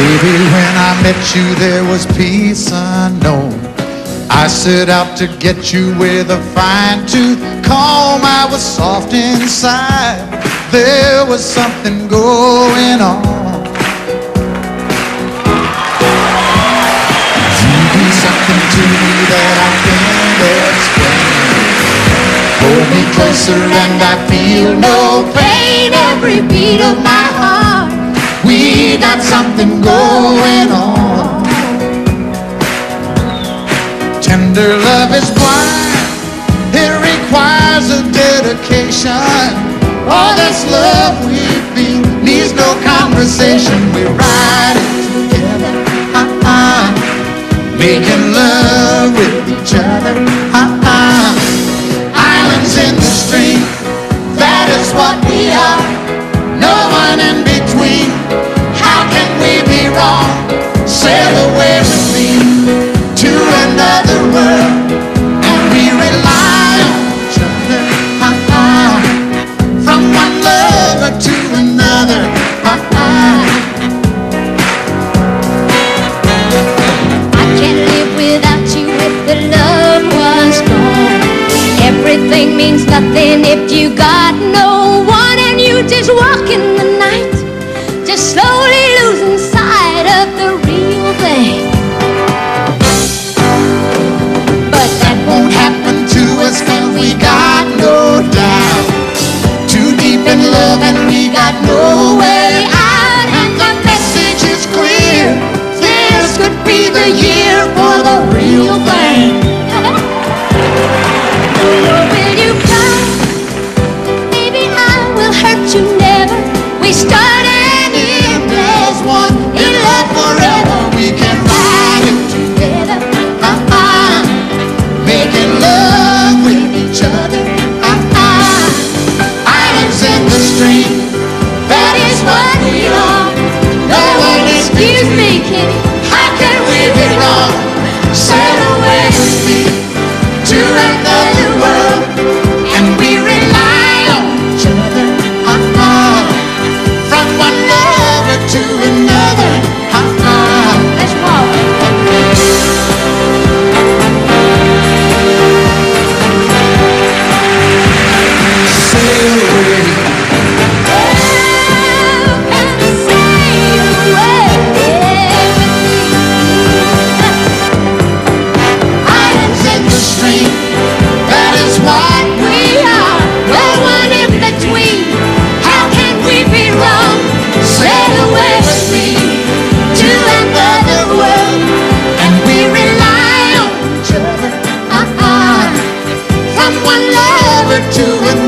Baby, when I met you, there was peace unknown. I set out to get you with a fine-tooth comb. I was soft inside. There was something going on. You do something to me that I can't explain. Hold me closer and I feel no pain. Every beat of my heart, we got something going on. Tender love is blind. It requires a dedication. All this love we feel needs no conversation. We ride it together, making love with each other, Islands in the stream, that is what we are. No one in between. How can we be wrong? Sail away with me to another world, and we rely on each other, from one lover to another. I can't live without you if the love was gone. Everything means nothing if you got no one, and you just walk in the night, just slowly losing sight of the real thing. But that won't happen to us, 'cause we got no doubt. Too deep in love and we got no way out. And the message is clear. This could be the year for the real thing. Will you cry? Maybe I will hurt you never. We start and end as one. In love forever, we can ride it together, making love with each other, Islands in the stream, that is what we are. No one is Excuse me, kitty. How can we be wrong? Sail away with me to another world, and we rely on each other, from one lover to another. Let's walk. Sail away. Islands in the stream, that is what we are. No one in between. How can we be wrong? Sail away with me to another world, and we rely on each other, from one lover to another.